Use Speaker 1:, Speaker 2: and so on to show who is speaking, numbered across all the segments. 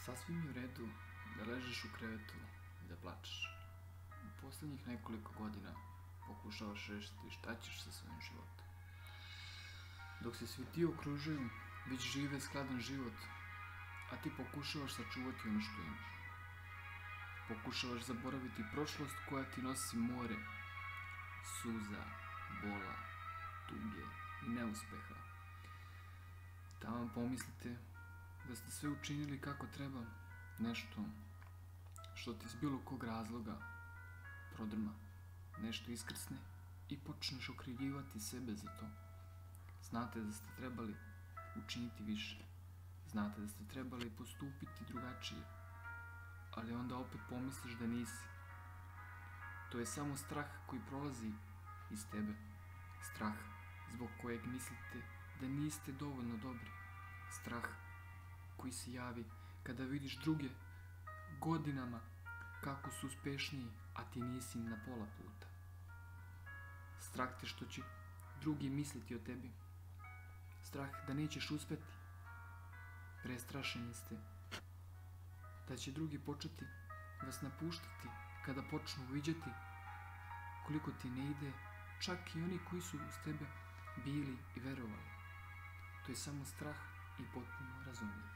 Speaker 1: Sasvim je u redu da ležeš u krevetu i da plačeš. U posljednjih nekoliko godina pokušavaš rešiti šta ćeš sa svojim životom. Dok se svi ti okružuju, već žive skladan život, a ti pokušavaš sačuvati ono što imaš. Pokušavaš zaboraviti prošlost koja ti nosi more suza, bola, tuge i neuspeha. Tamo pomislite da ste sve učinili kako treba, nešto što ti iz bilo kog razloga prodrma, nešto iskrsne i počneš okrivljivati sebe za to. Znate da ste trebali učiniti više, znate da ste trebali postupiti drugačije, ali onda opet pomisliš da nisi. To je samo strah koji prolazi iz tebe, strah zbog kojeg mislite da niste dovoljno dobri, strah koji se javi kada vidiš druge godinama kako su uspešniji, a ti nisi na pola puta. Strah te što će drugi misliti o tebi, strah da nećeš uspeti. Prestrašeni ste da će drugi početi vas napuštati kada počnu uviđati koliko ti ne ide, čak i oni koji su uz tebe bili i verovali. To je samo strah i potpuno razumljiv.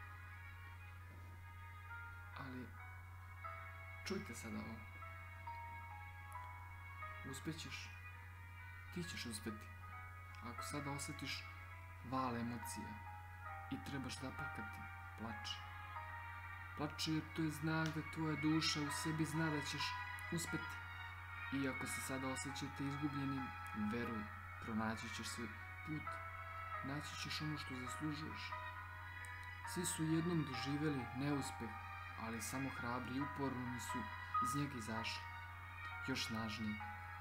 Speaker 1: Ali čujte sada ovo. Uspećeš, ti ćeš uspeti. Ako sada osjetiš val emocija i trebaš zaplakati, plači. Plači jer to je znak da tvoja duša u sebi zna da ćeš uspeti. I ako se sada osjećate izgubljenim, veruj, pronaći ćeš svoj put, naći ćeš ono što zaslužuješ. Svi su jednom doživjeli neuspeh, ali samo hrabri i uporni su iz njega izašli, još snažniji.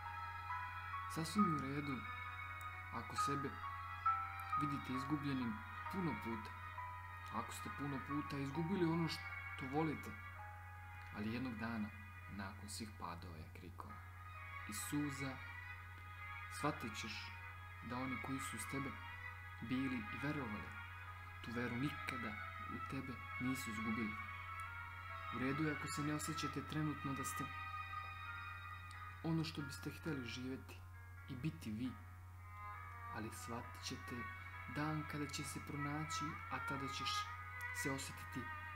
Speaker 1: Sasvim je u redu ako sebe vidite izgubljenim puno puta, ako ste puno puta izgubili ono što volite, ali jednog dana, nakon svih padova i krikova i suza, shvatit ćeš da oni koji su s tebe bili i verovali, tu veru nikada u tebe nisu izgubili. U redu je ako se ne osjećate trenutno da ste ono što biste htjeli živjeti i biti vi, ali shvatit ćete dan kada će se pronaći, a tada ćeš se osjetiti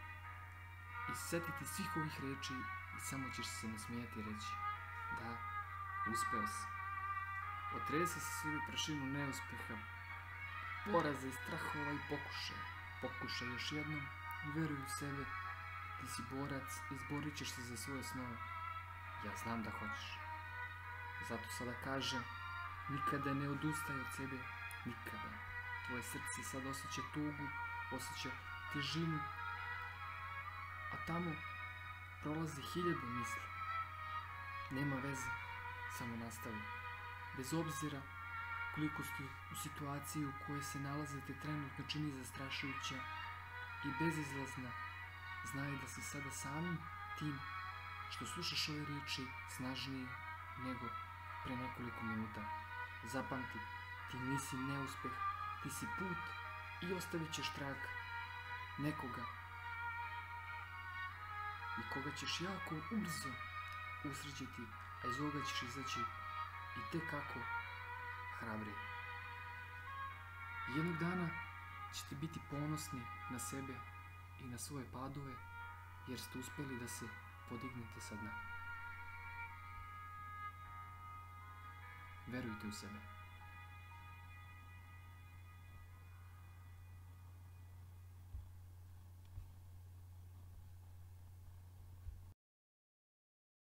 Speaker 1: i setiti svih ovih reči i samo ćeš se nasmijati i reći da, uspeo si. Otresi se sebi prašinu neuspeha, poraza i strahova i pokušaj. Pokušaj još jednom i veruj u sebe. Ti si borac, izborit ćeš se za svoje snove. Ja znam da hoćeš. Zato sada kažem, nikada ne odustaj od sebe, nikada. Tvoje srce sad osjeća tugu, osjeća težinu, a tamo prolazi 1000 misli. Nema veze, samo nastavi. Bez obzira koliko ste u situaciji u kojoj se nalazite trenutno čini zastrašujuća i bezizlazna, znaj da si sada samim tim što slušaš ove riječi snažniji nego pre nekoliko minuta. Zapamti, ti nisi neuspeh, ti si put i ostavit ćeš trag nekoga i koga ćeš jako ubrzo usrećiti, a iz ovoga ćeš izaći i tek kako hrabri. Jednog dana ćete biti ponosni na sebe i na svoje padove, jer ste uspjeli da se podignete sa dna. Verujte u sebe.